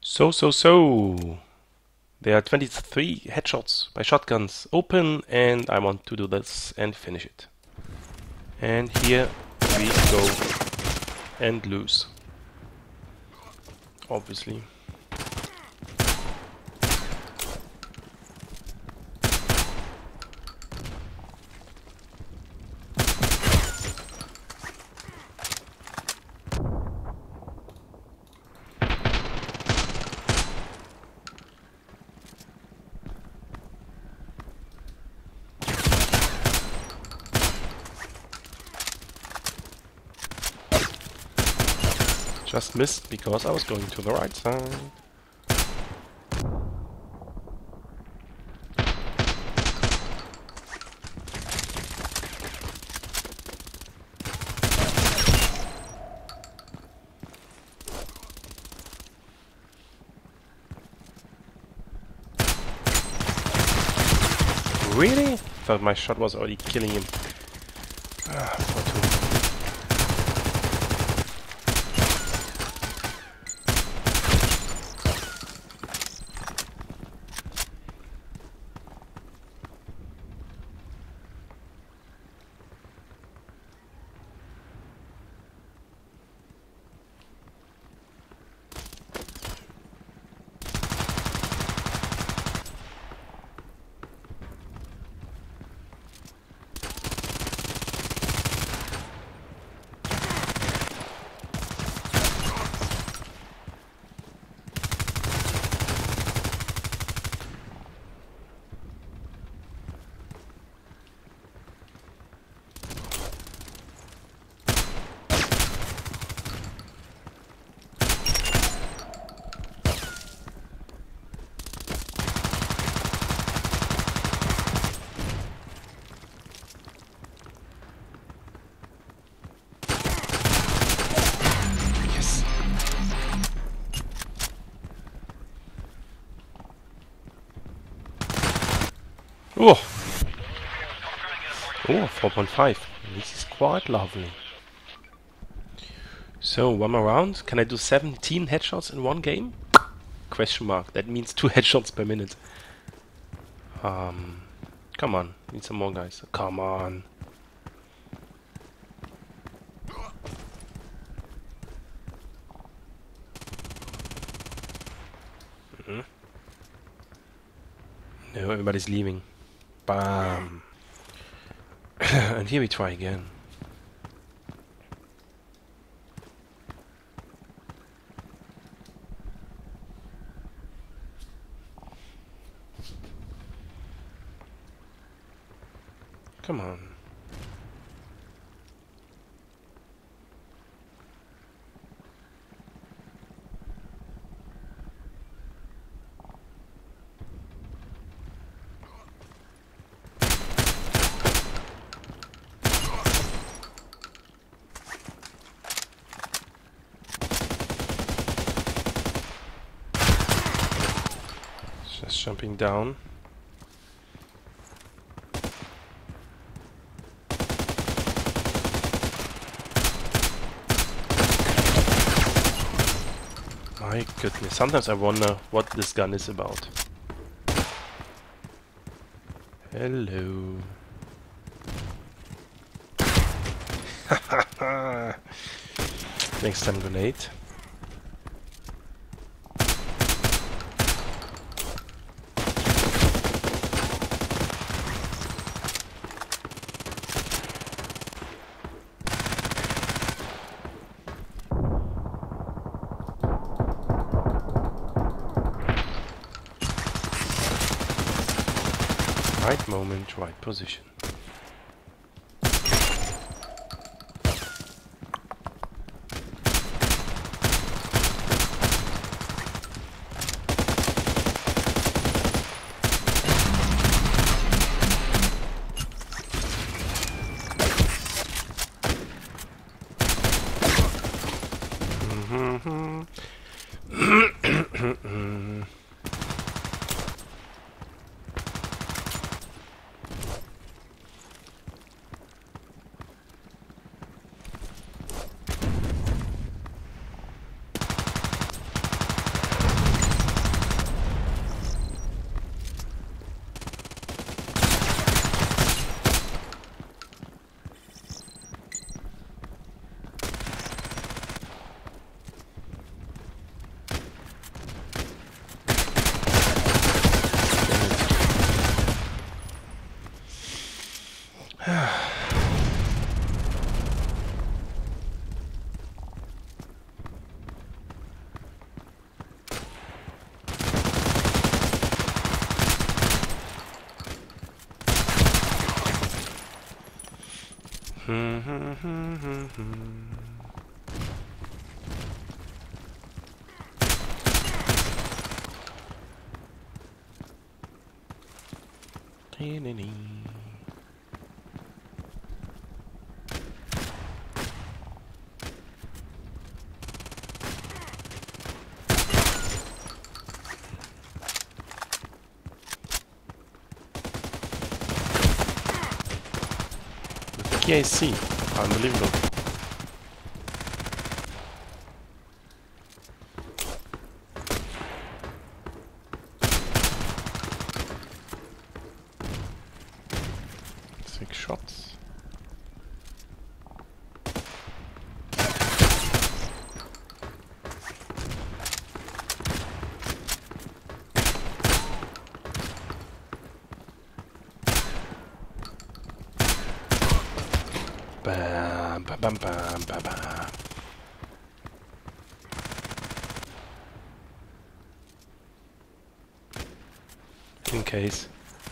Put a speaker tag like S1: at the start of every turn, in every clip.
S1: So. There are 23 headshots by shotguns open, and I want to do this and finish it. And here we go and lose. Obviously. Just missed because I was going to the right side. Really? Thought my shot was already killing him. For two. Oh! Oh, 4.5. This is quite lovely. So, one more round. Can I do 17 headshots in one game? Question mark. That means 2 headshots per minute. Come on. Need some more guys. Come on. No, everybody's leaving. Bam. And here we try again. Come on. Just jumping down. My goodness, sometimes I wonder what this gun is about. Hello. Next time grenade. Right moment, right position. KC, unbelievable. Six shots. Bam, bam, bam, bam, bam, bam. In case.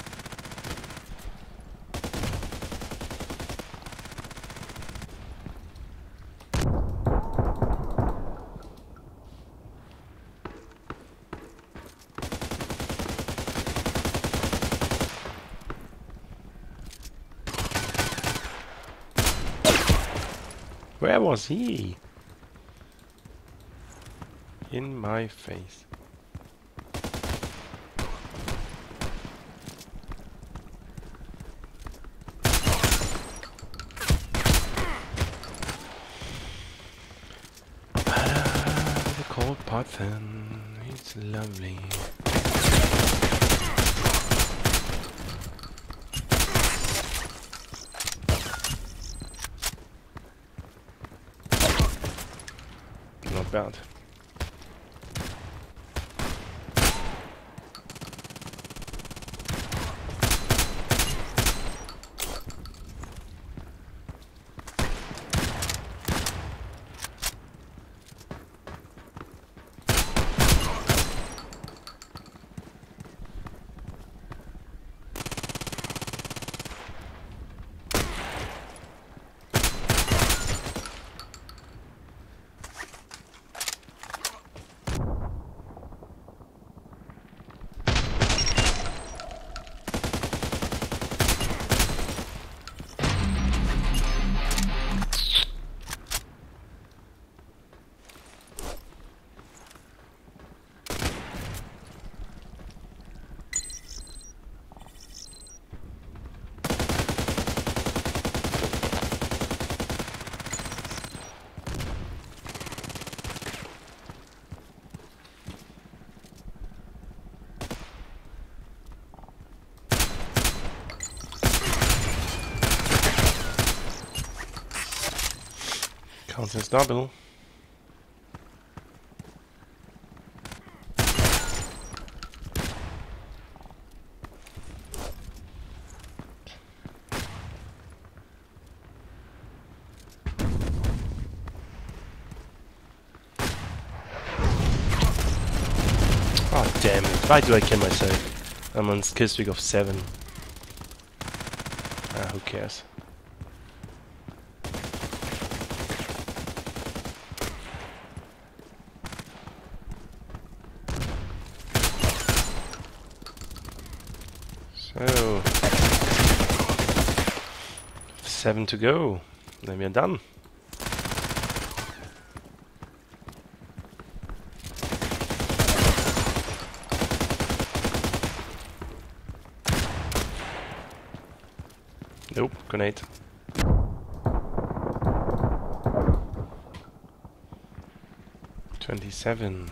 S1: Where was he? In my face. The cold Python, it's lovely. Not bad. Counts as double. Oh damn it, why do I kill myself? I'm on skill streak of 7. Ah, who cares? So, 7 to go, then we're done. Nope, grenade. $27.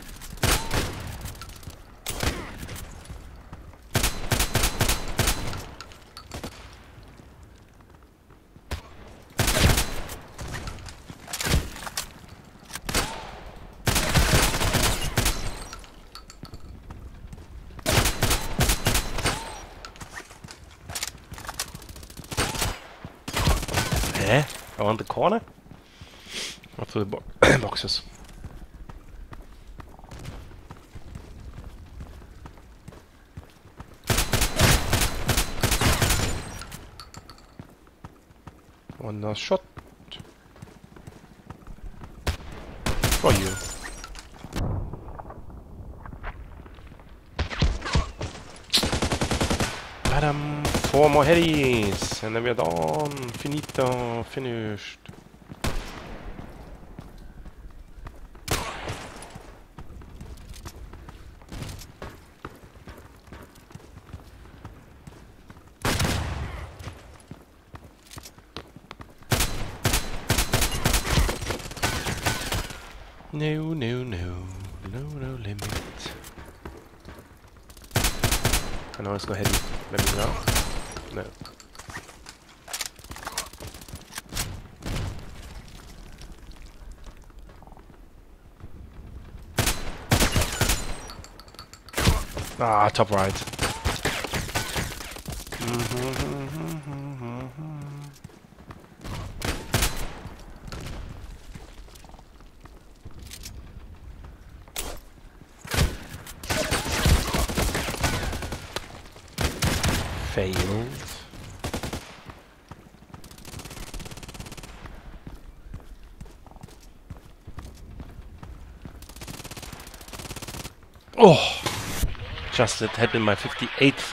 S1: Around the corner? Or through the boxes? on a shot for you. Badam, 4 more headies, and then we're done. Finito, finished. No, no, no, no limit. I know it's no heavy. Let me know. No. Ah, top right. Failed. Oh, just it had been my 58th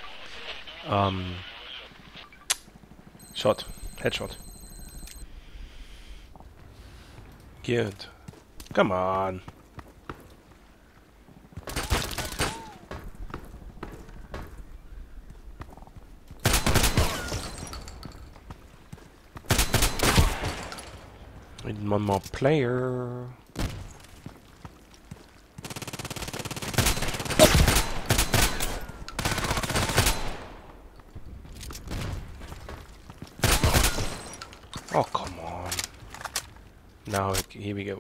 S1: shot, headshot. Good. Come on. Need one more player. Oh, come on. Now, here we go.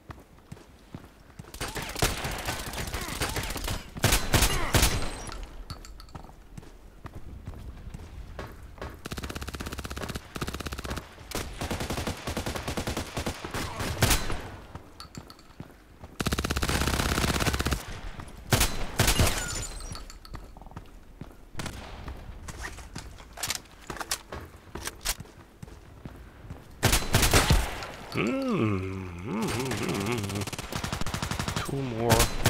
S1: Two more.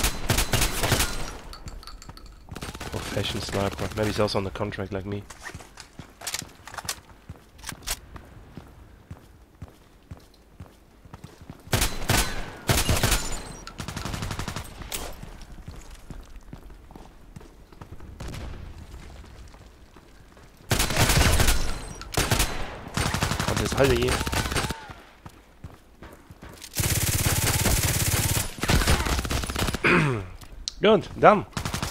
S1: Professional sniper. Maybe he's also on the contract like me. Und das halte ich. Good, done.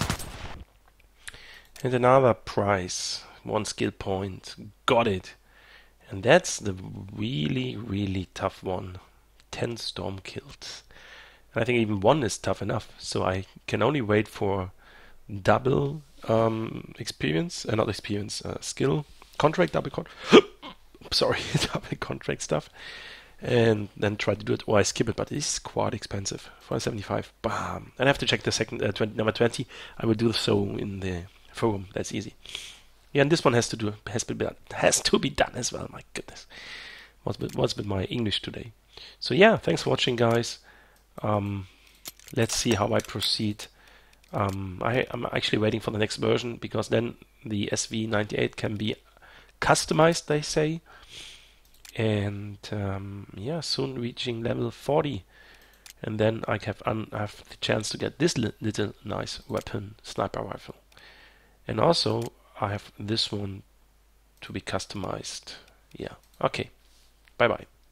S1: And another prize, 1 skill point, got it. And that's the really, really tough one. 10 storm kills. And I think even 1 is tough enough, so I can only wait for double experience, not experience, skill, contract, double sorry, double contract stuff. And then try to do it, or I skip it, but it's quite expensive. 475, bam. And I have to check the second, number 20. I will do so in the forum. That's easy. Yeah, and this one has to be done as well. My goodness, what's with my English today? So yeah, thanks for watching, guys. Let's see how I proceed. I'm actually waiting for the next version, because then the SV98 can be customized, they say. And yeah, soon reaching level 40, and then I have the chance to get this little nice weapon, sniper rifle, and also I have this one to be customized. Yeah, okay, bye bye.